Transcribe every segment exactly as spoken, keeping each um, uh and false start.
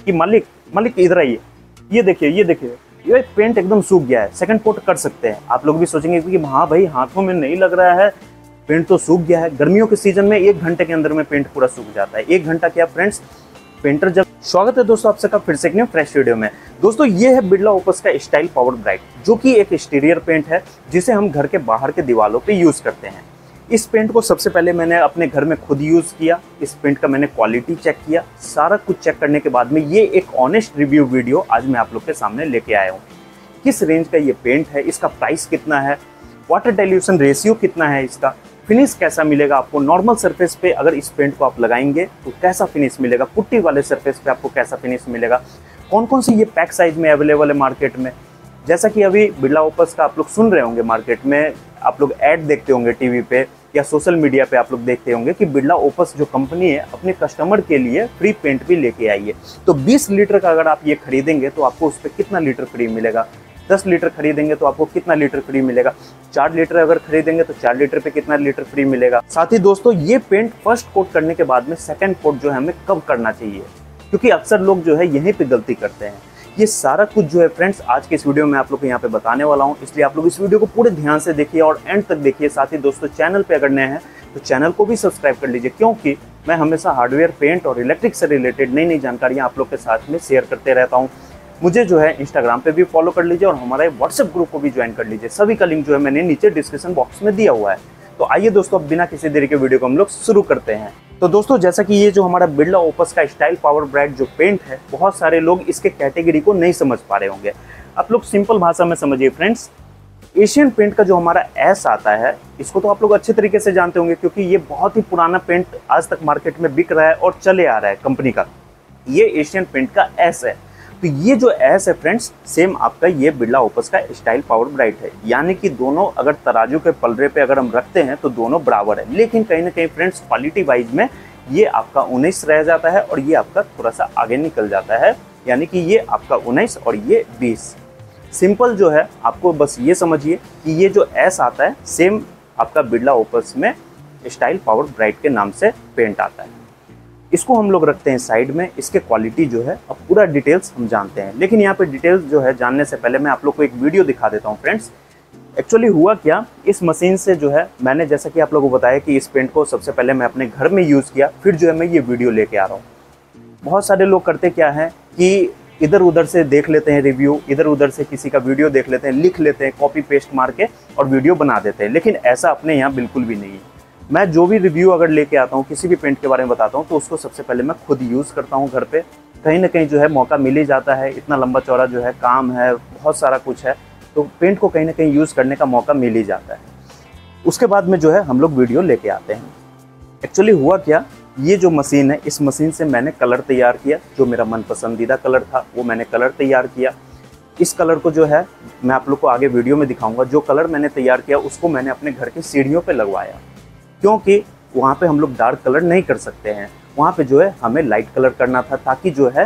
कि मालिक मालिक इधर आइए, ये देखिए ये देखिए ये पेंट एकदम सूख गया है, सेकंड कोट कर सकते हैं। आप लोग भी सोचेंगे कि हाँ भाई हाथों में नहीं लग रहा है, पेंट तो सूख गया है। गर्मियों के सीजन में एक घंटे के अंदर में पेंट पूरा सूख जाता है। एक घंटा क्या फ्रेंड्स, पेंटर जब। स्वागत है दोस्तों आप सबका फिर से एक न्यू फ्रेश वीडियो में। दोस्तों ये है बिरला ओपस का स्टाइल पावर ब्राइट, जो कि एक एक्सटीरियर पेंट है जिसे हम घर के बाहर के दीवारों पे यूज करते हैं। इस पेंट को सबसे पहले मैंने अपने घर में खुद यूज किया। इस पेंट का मैंने क्वालिटी चेक किया। सारा कुछ चेक करने के बाद में ये एक ऑनेस्ट रिव्यू वीडियो आज मैं आप लोग के सामने लेके आया हूँ। किस रेंज का ये पेंट है, इसका प्राइस कितना है, वाटर डाइल्यूशन रेशियो कितना है, इसका फिनिश कैसा मिलेगा आपको, नॉर्मल सरफेस पे अगर इस पेंट को आप लगाएंगे तो कैसा फिनिश मिलेगा, पुट्टी वाले सरफेस पे आपको कैसा फिनिश मिलेगा, कौन कौन सी ये पैक साइज में अवेलेबल है मार्केट में। जैसा कि अभी बिरला ओपस का आप लोग सुन रहे होंगे, मार्केट में आप लोग ऐड देखते होंगे टीवी पे या सोशल मीडिया पे आप लोग देखते होंगे कि बिरला ओपस जो कंपनी है अपने कस्टमर के लिए फ्री पेंट भी लेके आई है। तो बीस लीटर का अगर आप ये खरीदेंगे तो आपको उस पर कितना लीटर फ्री मिलेगा, दस लीटर खरीदेंगे तो आपको कितना लीटर फ्री मिलेगा, चार लीटर अगर खरीदेंगे तो चार लीटर पे कितना लीटर फ्री मिलेगा। साथ ही दोस्तों ये पेंट फर्स्ट कोट करने के बाद में सेकंड कोट जो है हमें कब करना चाहिए, क्योंकि अक्सर लोग जो है यहीं पे गलती करते हैं। ये सारा कुछ जो है फ्रेंड्स आज के इस वीडियो में आप लोग को यहाँ पे बताने वाला हूँ, इसलिए आप लोग इस वीडियो को पूरे ध्यान से देखिए और एंड तक देखिए। साथ ही दोस्तों चैनल पे अगर नए हैं तो चैनल को भी सब्सक्राइब कर लीजिए, क्योंकि मैं हमेशा हार्डवेयर, पेंट और इलेक्ट्रिक से रिलेटेड नई नई जानकारियाँ आप लोग के साथ में शेयर करते रहता हूँ। मुझे जो है इंस्टाग्राम पे भी फॉलो कर लीजिए और हमारे व्हाट्सएप ग्रुप को भी ज्वाइन कर लीजिए। सभी का लिंक जो है मैंने नीचे डिस्क्रिप्शन बॉक्स में दिया हुआ है। तो आइए दोस्तों अब बिना किसी देरी के वीडियो को हम लोग शुरू करते हैं। तो दोस्तों जैसा कि ये जो हमारा बिरला ओपस का स्टाइल पावर ब्राइट जो पेंट है, बहुत सारे लोग इसके कैटेगरी को नहीं समझ पा रहे होंगे। आप लोग सिंपल भाषा में समझिए फ्रेंड्स, एशियन पेंट का जो हमारा एस आता है इसको तो आप लोग अच्छे तरीके से जानते होंगे, क्योंकि ये बहुत ही पुराना पेंट आज तक मार्केट में बिक रहा है और चले आ रहा है कंपनी का। ये एशियन पेंट का एस है। तो ये जो एस है फ्रेंड्स, सेम आपका ये बिरला ओपस का स्टाइल पावर ब्राइट है, यानी कि दोनों अगर तराजू के पलड़े पे अगर हम रखते हैं तो दोनों बराबर है। लेकिन कहीं ना कहीं फ्रेंड्स क्वालिटी वाइज में ये आपका उन्नीस रह जाता है और ये आपका थोड़ा सा आगे निकल जाता है, यानी कि ये आपका उन्नीस और ये बीस। सिंपल जो है आपको बस ये समझिए कि ये जो एस आता है सेम आपका बिरला ओपस में स्टाइल पावर ब्राइट के नाम से पेंट आता है। इसको हम लोग रखते हैं साइड में। इसके क्वालिटी जो है अब पूरा डिटेल्स हम जानते हैं, लेकिन यहाँ पे डिटेल्स जो है जानने से पहले मैं आप लोग को एक वीडियो दिखा देता हूँ फ्रेंड्स। एक्चुअली हुआ क्या, इस मशीन से जो है मैंने जैसा कि आप लोगों को बताया कि इस पेंट को सबसे पहले मैं अपने घर में यूज़ किया, फिर जो है मैं ये वीडियो लेके आ रहा हूँ। बहुत सारे लोग करते क्या है कि इधर उधर से देख लेते हैं रिव्यू, इधर उधर से किसी का वीडियो देख लेते हैं, लिख लेते हैं, कॉपी पेस्ट मार के और वीडियो बना देते हैं। लेकिन ऐसा अपने यहाँ बिल्कुल भी नहीं है। मैं जो भी रिव्यू अगर लेके आता हूँ, किसी भी पेंट के बारे में बताता हूँ, तो उसको सबसे पहले मैं खुद यूज़ करता हूँ घर पे। कहीं ना कहीं जो है मौका मिल ही जाता है, इतना लंबा चौड़ा जो है काम है, बहुत सारा कुछ है, तो पेंट को कहीं ना कहीं यूज़ करने का मौका मिल ही जाता है। उसके बाद में जो है हम लोग वीडियो लेके आते हैं। एक्चुअली हुआ क्या, ये जो मशीन है, इस मशीन से मैंने कलर तैयार किया। जो मेरा मन पसंदीदा कलर था वो मैंने कलर तैयार किया। इस कलर को जो है मैं आप लोग को आगे वीडियो में दिखाऊंगा। जो कलर मैंने तैयार किया उसको मैंने अपने घर की सीढ़ियों पे लगवाया, क्योंकि वहाँ पे हम लोग डार्क कलर नहीं कर सकते हैं। वहाँ पे जो है हमें लाइट कलर करना था, ताकि जो है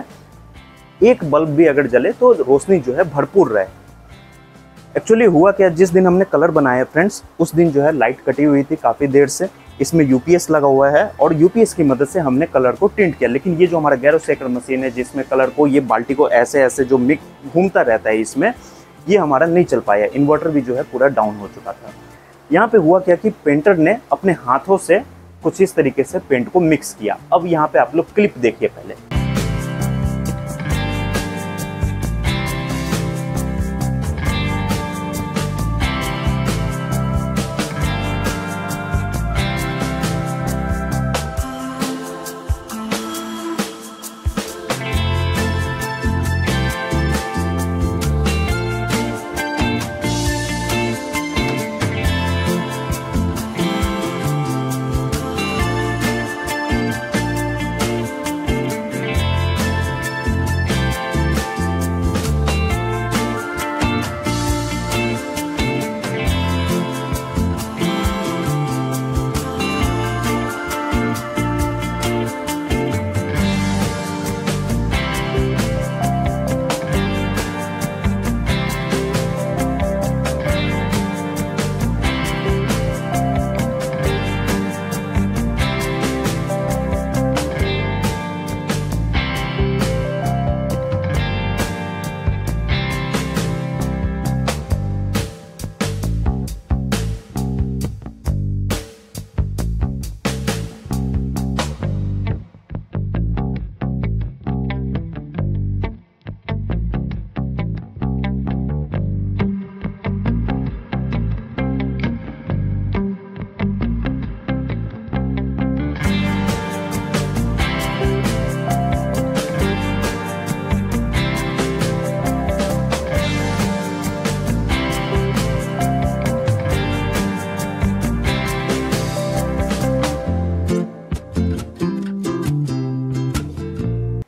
एक बल्ब भी अगर जले तो रोशनी जो है भरपूर रहे। एक्चुअली हुआ क्या, जिस दिन हमने कलर बनाया फ्रेंड्स, उस दिन जो है लाइट कटी हुई थी काफ़ी देर से। इसमें यूपीएस लगा हुआ है और यूपीएस की मदद से हमने कलर को टिंट किया। लेकिन ये जो हमारा गैरोसेकर मशीन है, जिसमें कलर को ये बाल्टी को ऐसे ऐसे जो मिक्स घूमता रहता है, इसमें ये हमारा नहीं चल पाया। इन्वर्टर भी जो है पूरा डाउन हो चुका था। यहाँ पे हुआ क्या कि पेंटर ने अपने हाथों से कुछ इस तरीके से पेंट को मिक्स किया। अब यहाँ पे आप लोग क्लिप देखिए पहले।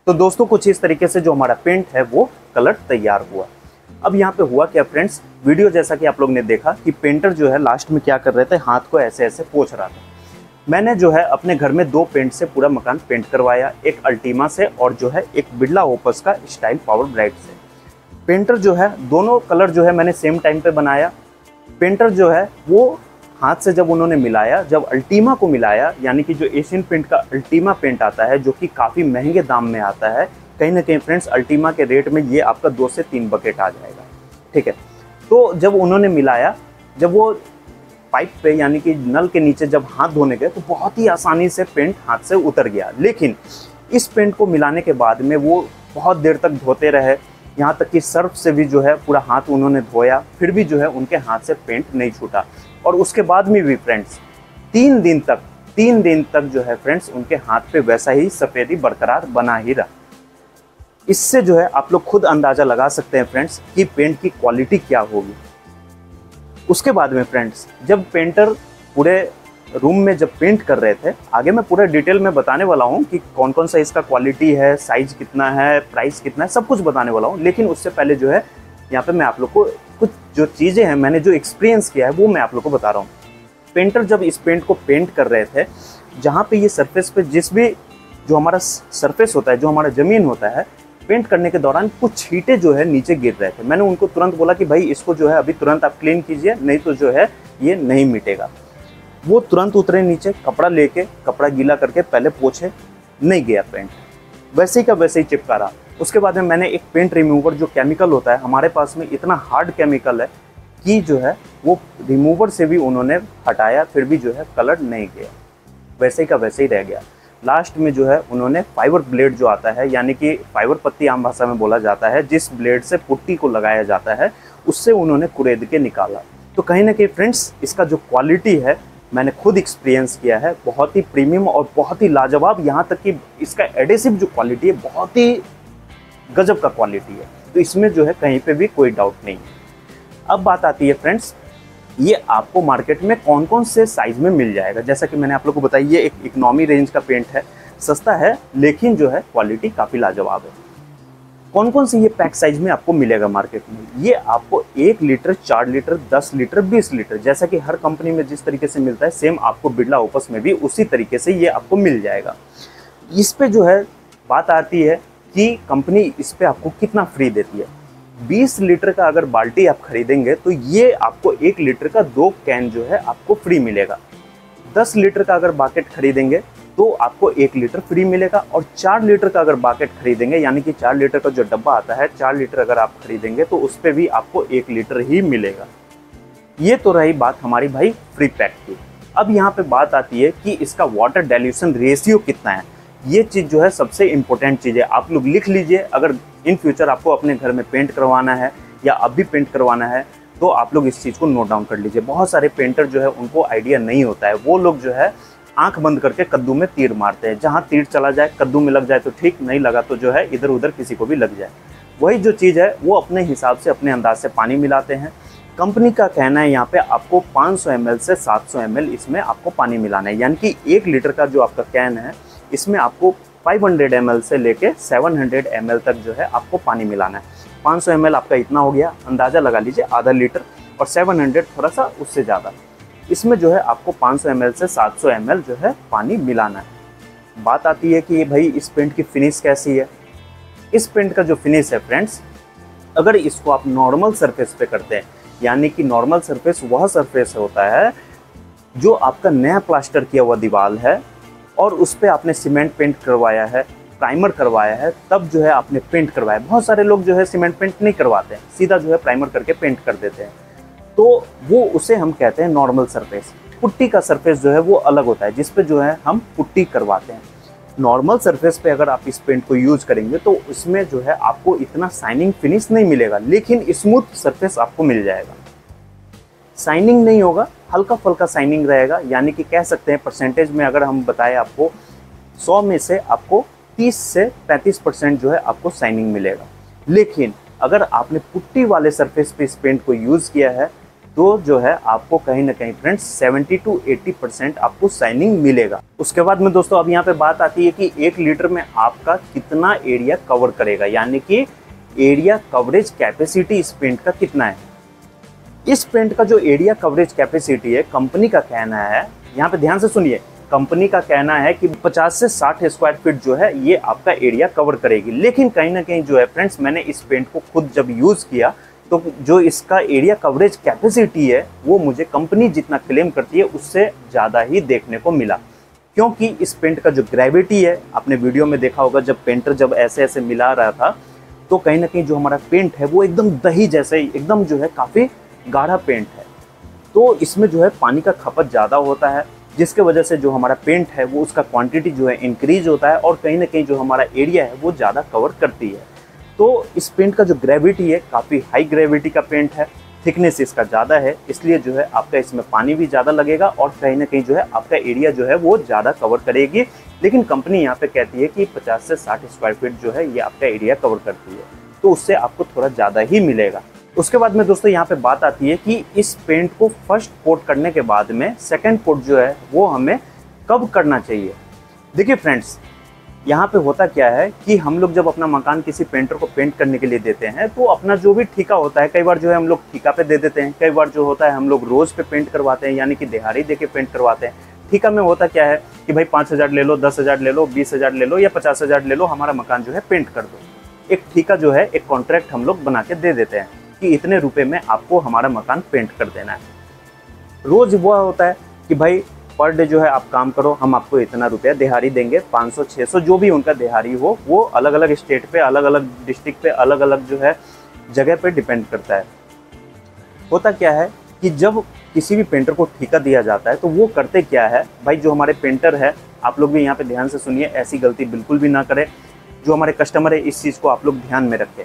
तो दोस्तों कुछ इस तरीके से जो हमारा पेंट है वो कलर तैयार हुआ। अब यहाँ पे हुआ क्या फ्रेंड्स, वीडियो जैसा कि आप लोग ने देखा कि पेंटर जो है लास्ट में क्या कर रहे थे, हाथ को ऐसे ऐसे पोंछ रहा था। मैंने जो है अपने घर में दो पेंट से पूरा मकान पेंट करवाया, एक अल्टीमा से और जो है एक बिरला ओपस का स्टाइल पावर ब्राइट से। पेंटर जो है दोनों कलर जो है मैंने सेम टाइम पे बनाया। पेंटर जो है वो हाथ से जब उन्होंने मिलाया, जब अल्टीमा को मिलाया, यानी कि जो एशियन पेंट का अल्टीमा पेंट आता है जो कि काफ़ी महंगे दाम में आता है, कहीं ना कहीं फ्रेंड्स अल्टीमा के रेट में ये आपका दो से तीन बकेट आ जाएगा, ठीक है। तो जब उन्होंने मिलाया, जब वो पाइप पे यानी कि नल के नीचे जब हाथ धोने गए तो बहुत ही आसानी से पेंट हाथ से उतर गया। लेकिन इस पेंट को मिलाने के बाद में वो बहुत देर तक धोते रहे, यहाँ तक कि सर्फ से भी जो है पूरा हाथ उन्होंने धोया, फिर भी जो है उनके हाथ से पेंट नहीं छूटा। और उसके बाद में भी फ्रेंड्स तीन दिन तक तीन दिन तक जो है फ्रेंड्स उनके हाथ पे वैसा ही सफ़ेदी बरकरार बना ही रहा। इससे जो है आप लोग खुद अंदाज़ा लगा सकते हैं फ्रेंड्स कि पेंट की क्वालिटी क्या होगी। उसके बाद में फ्रेंड्स जब पेंटर पूरे रूम में जब पेंट कर रहे थे, आगे मैं पूरा डिटेल में बताने वाला हूँ कि कौन कौन सा इसका क्वालिटी है, साइज कितना है, प्राइस कितना है, सब कुछ बताने वाला हूँ। लेकिन उससे पहले जो है यहाँ पे मैं आप लोग को कुछ जो चीज़ें हैं, मैंने जो एक्सपीरियंस किया है वो मैं आप लोग को बता रहा हूँ। पेंटर जब इस पेंट को पेंट कर रहे थे, जहाँ पे ये सरफेस पे जिस भी जो हमारा सरफेस होता है, जो हमारा ज़मीन होता है, पेंट करने के दौरान कुछ छींटे जो है नीचे गिर रहे थे। मैंने उनको तुरंत बोला कि भाई इसको जो है अभी तुरंत आप क्लीन कीजिए, नहीं तो जो है ये नहीं मिटेगा। वो तुरंत उतरे नीचे, कपड़ा लेके कपड़ा गीला करके पहले पोछे, नहीं गया पेंट, वैसे ही का वैसे ही चिपका रहा। उसके बाद में मैंने एक पेंट रिमूवर जो केमिकल होता है, हमारे पास में इतना हार्ड केमिकल है कि जो है वो रिमूवर से भी उन्होंने हटाया, फिर भी जो है कलर नहीं गया, वैसे ही का वैसे ही रह गया। लास्ट में जो है उन्होंने फाइबर ब्लेड जो आता है, यानी कि फाइबर पत्ती आम भाषा में बोला जाता है, जिस ब्लेड से पुट्टी को लगाया जाता है, उससे उन्होंने कुरेद के निकाला। तो कहीं ना कहीं फ्रेंड्स इसका जो क्वालिटी है मैंने खुद एक्सपीरियंस किया है, बहुत ही प्रीमियम और बहुत ही लाजवाब। यहाँ तक कि इसका एडेसिव जो क्वालिटी है बहुत ही गजब का क्वालिटी है, तो इसमें जो है कहीं पे भी कोई डाउट नहीं है। अब बात आती है फ्रेंड्स, ये आपको मार्केट में कौन कौन से साइज़ में मिल जाएगा। जैसा कि मैंने आप लोग को बताया, ये एक इकोनॉमी रेंज का पेंट है, सस्ता है, लेकिन जो है क्वालिटी काफ़ी लाजवाब है। कौन कौन से ये पैक साइज में आपको मिलेगा मार्केट में, ये आपको एक लीटर, चार लीटर, दस लीटर, बीस लीटर, जैसा कि हर कंपनी में जिस तरीके से मिलता है, सेम आपको बिरला ओपस में भी उसी तरीके से ये आपको मिल जाएगा। इस पे जो है बात आती है कि कंपनी इस पे आपको कितना फ्री देती है। बीस लीटर का अगर बाल्टी आप खरीदेंगे तो ये आपको एक लीटर का दो कैन जो है आपको फ्री मिलेगा। दस लीटर का अगर बाकेट खरीदेंगे तो आपको एक लीटर फ्री मिलेगा, और चार लीटर का अगर बाकेट खरीदेंगे, यानी कि चार लीटर का जो डब्बा आता है, चार लीटर अगर आप खरीदेंगे तो उस पर भी आपको एक लीटर ही मिलेगा। ये तो रही बात हमारी भाई फ्री पैक की। अब यहाँ पे बात आती है कि इसका वाटर डाइल्यूशन रेशियो कितना है। ये चीज़ जो है सबसे इम्पोर्टेंट चीज़ है, आप लोग लिख लीजिए। अगर इन फ्यूचर आपको अपने घर में पेंट करवाना है या अब भी पेंट करवाना है तो आप लोग इस चीज़ को नोट डाउन कर लीजिए। बहुत सारे पेंटर जो है उनको आइडिया नहीं होता है, वो लोग जो है आंख बंद करके कद्दू में तीर मारते हैं। जहाँ तीर चला जाए, कद्दू में लग जाए तो ठीक, नहीं लगा तो जो है इधर उधर किसी को भी लग जाए। वही जो चीज़ है वो अपने हिसाब से, अपने अंदाज से पानी मिलाते हैं। कंपनी का कहना है यहाँ पे आपको पाँच सौ एम एल से सात सौ एम एल इसमें आपको पानी मिलाना है, यानी कि एक लीटर का जो आपका कैन है इसमें आपको पाँच सौ एम एल से लेके सात सौ एम एल तक जो है आपको पानी मिलाना है। पाँच सौ एम एल आपका इतना हो गया, अंदाज़ा लगा लीजिए आधा लीटर, और सात सौ थोड़ा सा उससे ज़्यादा। इसमें जो है आपको पाँच सौ एम एल से सात सौ एम एल जो है पानी मिलाना है। बात आती है कि भाई इस पेंट की फिनिश कैसी है। इस पेंट का जो फिनिश है फ्रेंड्स, अगर इसको आप नॉर्मल सरफेस पे करते हैं, यानी कि नॉर्मल सरफेस वह सरफेस होता है जो आपका नया प्लास्टर किया हुआ दीवार है और उस पर आपने सीमेंट पेंट करवाया है, प्राइमर करवाया है, तब जो है आपने पेंट करवाया। बहुत सारे लोग जो है सीमेंट पेंट नहीं करवाते हैं, सीधा जो है प्राइमर करके पेंट कर देते हैं, तो वो उसे हम कहते हैं नॉर्मल सरफेस। पुट्टी का सरफेस जो है वो अलग होता है, जिस पे जो है हम पुट्टी करवाते हैं। नॉर्मल सरफेस पे अगर आप इस पेंट को यूज करेंगे तो इसमें जो है आपको इतना शाइनिंग फिनिश नहीं मिलेगा, लेकिन स्मूथ सरफेस आपको मिल जाएगा। शाइनिंग नहीं होगा, हल्का फुल्का शाइनिंग रहेगा, यानी कि कह सकते हैं परसेंटेज में अगर हम बताएं आपको, सौ में से आपको तीस से पैंतीस परसेंट जो है आपको शाइनिंग मिलेगा। लेकिन अगर आपने पुट्टी वाले सरफेस पे इस पेंट को यूज़ किया है तो जो है आपको कहीं ना कहीं friends seventy two eighty percent आपको शाइनिंग मिलेगा। उसके बाद में दोस्तों अब यहाँ पे बात आती है कि एक लीटर में आपका कितना एरिया कवर करेगा, यानी कि एरिया कवरेज कैपेसिटी इस पेंट का कितना है। इस पेंट का जो एरिया कवरेज कैपेसिटी है, कंपनी का कहना है, यहाँ पे ध्यान से सुनिए, कंपनी का कहना है कि पचास से साठ स्क्वायर फीट जो है ये आपका एरिया कवर करेगी। लेकिन कहीं ना कहीं जो है फ्रेंड्स, मैंने इस पेंट को खुद जब यूज़ किया तो जो इसका एरिया कवरेज कैपेसिटी है वो मुझे कंपनी जितना क्लेम करती है उससे ज़्यादा ही देखने को मिला। क्योंकि इस पेंट का जो ग्रेविटी है, आपने वीडियो में देखा होगा जब पेंटर जब ऐसे ऐसे मिला रहा था तो कहीं ना कहीं जो हमारा पेंट है वो एकदम दही जैसे एकदम जो है काफ़ी गाढ़ा पेंट है। तो इसमें जो है पानी का खपत ज़्यादा होता है, जिसके वजह से जो हमारा पेंट है वो उसका क्वांटिटी जो है इंक्रीज होता है और कहीं ना कहीं जो हमारा एरिया है वो ज़्यादा कवर करती है। तो इस पेंट का जो ग्रेविटी है काफ़ी हाई ग्रेविटी का पेंट है, थिकनेस इसका ज़्यादा है, इसलिए जो है आपका इसमें पानी भी ज़्यादा लगेगा और कहीं ना कहीं जो है आपका एरिया जो है वो ज़्यादा कवर करेगी। लेकिन कंपनी यहाँ पे कहती है कि पचास से साठ स्क्वायर फीट जो है ये आपका एरिया कवर करती है, तो उससे आपको थोड़ा ज़्यादा ही मिलेगा। उसके बाद में दोस्तों यहाँ पे बात आती है कि इस पेंट को फर्स्ट कोट करने के बाद में सेकेंड कोट जो है वो हमें कब करना चाहिए। देखिए फ्रेंड्स, यहाँ पे होता क्या है कि हम लोग जब अपना मकान किसी पेंटर को पेंट करने के लिए देते हैं तो अपना जो भी ठेका होता है, कई बार जो है हम लोग ठेका पे दे देते हैं, कई बार जो होता है हम लोग रोज पे पेंट करवाते हैं, यानी कि दिहाड़ी दे के पेंट करवाते हैं। ठेका में होता क्या है कि भाई पाँच हज़ार ले लो, दस हज़ार ले लो, बीस हज़ार ले लो या पचास हज़ार ले लो, हमारा मकान जो है पेंट कर दो। एक ठेका जो है, एक कॉन्ट्रैक्ट हम लोग बना के दे देते हैं कि इतने रुपये में आपको हमारा मकान पेंट कर देना है। रोज वो होता है कि भाई पर डे जो है आप काम करो, हम आपको इतना रुपया दिहाड़ी देंगे, पाँच सौ छह सौ जो भी उनका दिहाड़ी हो, वो अलग अलग स्टेट पे, अलग अलग डिस्ट्रिक्ट पे, अलग अलग जो है जगह पे डिपेंड करता है। होता क्या है कि जब किसी भी पेंटर को ठेका दिया जाता है तो वो करते क्या है, भाई जो हमारे पेंटर है, आप लोग भी यहाँ पे ध्यान से सुनिए, ऐसी गलती बिल्कुल भी ना करें। जो हमारे कस्टमर है इस चीज़ को आप लोग ध्यान में रखें।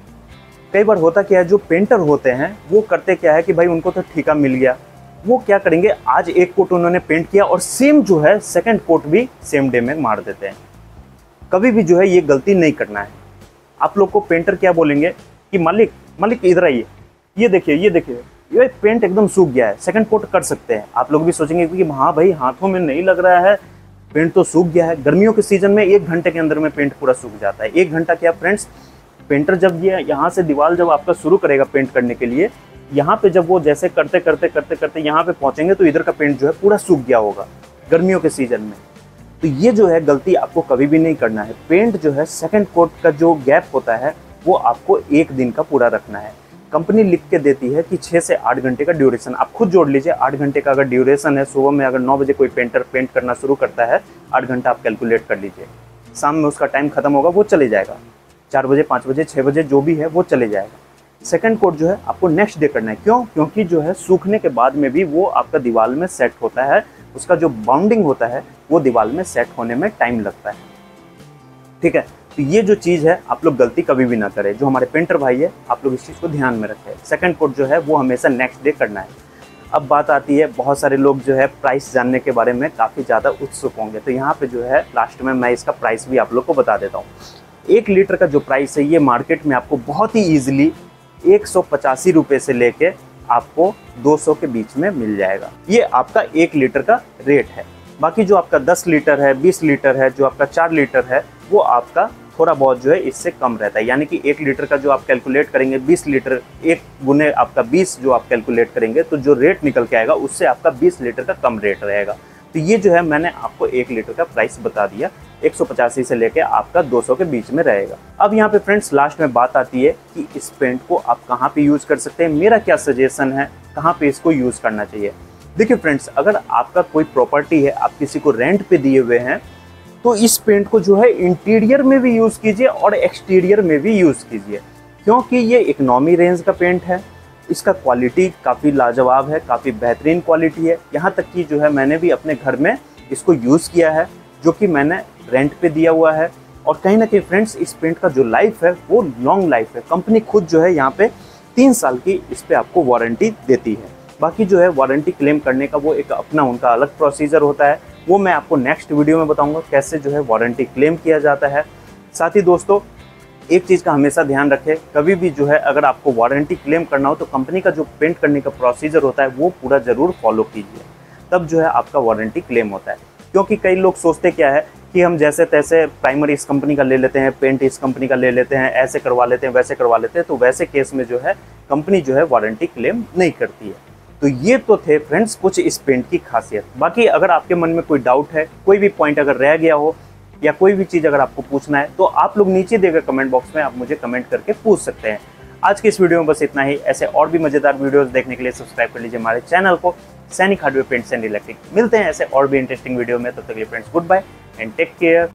कई बार होता क्या है, जो पेंटर होते हैं वो करते क्या है कि भाई उनको तो ठेका मिल गया, वो क्या करेंगे, आज एक कोट उन्होंने पेंट किया और सेम जो है सेकंड कोट भी सेम डे में मार देते हैं। कभी भी जो है ये गलती नहीं करना है। आप लोग को पेंटर क्या बोलेंगे कि मालिक मालिक इधर आइए, ये देखिए ये देखिए ये पेंट एकदम सूख गया है, सेकंड कोट कर सकते हैं। आप लोग भी सोचेंगे कि हाँ भाई हाथों में नहीं लग रहा है, पेंट तो सूख गया है। गर्मियों के सीजन में एक घंटे के अंदर में पेंट पूरा सूख जाता है। एक घंटा क्या फ्रेंड्स, पेंटर जब ये यहाँ से दीवार जब आपका शुरू करेगा पेंट करने के लिए, यहाँ पे जब वो जैसे करते करते करते करते यहाँ पे पहुँचेंगे तो इधर का पेंट जो है पूरा सूख गया होगा गर्मियों के सीजन में। तो ये जो है गलती आपको कभी भी नहीं करना है। पेंट जो है सेकंड कोट का जो गैप होता है वो आपको एक दिन का पूरा रखना है। कंपनी लिख के देती है कि छः से आठ घंटे का ड्यूरेशन, आप खुद जोड़ लीजिए। आठ घंटे का अगर ड्यूरेशन है, सुबह में अगर नौ बजे कोई पेंटर पेंट करना शुरू करता है, आठ घंटा आप कैलकुलेट कर लीजिए। शाम में उसका टाइम खत्म होगा, वो चले जाएगा, चार बजे पाँच बजे छः बजे जो भी है वो चले जाएगा। सेकंड कोट जो है आपको नेक्स्ट डे करना है। क्यों? क्योंकि जो है सूखने के बाद में भी वो आपका दीवार में सेट होता है, उसका जो बाउंडिंग होता है वो दीवार में सेट होने में टाइम लगता है। ठीक है, तो ये जो चीज़ है आप लोग गलती कभी भी ना करें। जो हमारे पेंटर भाई है आप लोग इस चीज़ को ध्यान में रखें। सेकंड कोट जो है वो हमेशा नेक्स्ट डे करना है। अब बात आती है, बहुत सारे लोग जो है प्राइस जानने के बारे में काफ़ी ज़्यादा उत्सुक होंगे, तो यहाँ पे जो है लास्ट में मैं इसका प्राइस भी आप लोग को बता देता हूँ। एक लीटर का जो प्राइस है ये मार्केट में आपको बहुत ही ईजिली एक सौ पचासी रुपये से लेके आपको दो सौ के बीच में मिल जाएगा। ये आपका एक लीटर का रेट है। बाकी जो आपका दस लीटर है, बीस लीटर है, जो आपका चार लीटर है, वो आपका थोड़ा बहुत जो है इससे कम रहता है। यानी कि एक लीटर का जो आप कैलकुलेट करेंगे, बीस लीटर एक गुने आपका बीस जो आप कैलकुलेट करेंगे तो जो रेट निकल के आएगा उससे आपका बीस लीटर का कम रेट रहेगा। तो ये जो है मैंने आपको एक लीटर का प्राइस बता दिया, एक सौ पचासी से लेके आपका दो सौ के बीच में रहेगा। अब यहाँ पे फ्रेंड्स लास्ट में बात आती है कि इस पेंट को आप कहाँ पे यूज़ कर सकते हैं, मेरा क्या सजेशन है, कहाँ पे इसको यूज़ करना चाहिए। देखिए फ्रेंड्स, अगर आपका कोई प्रॉपर्टी है, आप किसी को रेंट पे दिए हुए हैं, तो इस पेंट को जो है इंटीरियर में भी यूज़ कीजिए और एक्सटीरियर में भी यूज़ कीजिए, क्योंकि ये इकोनॉमी रेंज का पेंट है। इसका क्वालिटी काफ़ी लाजवाब है, काफ़ी बेहतरीन क्वालिटी है। यहाँ तक कि जो है मैंने भी अपने घर में इसको यूज़ किया है, जो कि मैंने रेंट पे दिया हुआ है। और कहीं ना कहीं फ्रेंड्स इस पेंट का जो लाइफ है वो लॉन्ग लाइफ है। कंपनी खुद जो है यहाँ पे तीन साल की इस पर आपको वारंटी देती है। बाकी जो है वारंटी क्लेम करने का वो एक अपना उनका अलग प्रोसीजर होता है, वो मैं आपको नेक्स्ट वीडियो में बताऊंगा कैसे जो है वारंटी क्लेम किया जाता है। साथ ही दोस्तों एक चीज़ का हमेशा ध्यान रखें, कभी भी जो है अगर आपको वारंटी क्लेम करना हो तो कंपनी का जो पेंट करने का प्रोसीजर होता है वो पूरा ज़रूर फॉलो कीजिए, तब जो है आपका वारंटी क्लेम होता है। क्योंकि कई लोग सोचते क्या है कि हम जैसे तैसे प्राइमर इस कंपनी का ले लेते हैं, पेंट इस कंपनी का ले लेते हैं, ऐसे करवा लेते हैं, वैसे करवा लेते हैं, तो वैसे केस में जो है कंपनी जो है वारंटी क्लेम नहीं करती है। तो ये तो थे फ्रेंड्स कुछ इस पेंट की खासियत। बाकी अगर आपके मन में कोई डाउट है, कोई भी पॉइंट अगर रह गया हो या कोई भी चीज़ अगर आपको पूछना है तो आप लोग नीचे दिए गए कमेंट बॉक्स में आप मुझे कमेंट करके पूछ सकते हैं। आज की इस वीडियो में बस इतना ही। ऐसे और भी मज़ेदार वीडियोस देखने के लिए सब्सक्राइब कर लीजिए हमारे चैनल को, सैनिक हार्डवेयर पेंट्स एंड इलेक्ट्रिक। मिलते हैं ऐसे और भी इंटरेस्टिंग वीडियो में, तब तक के लिए friends good bye and take care.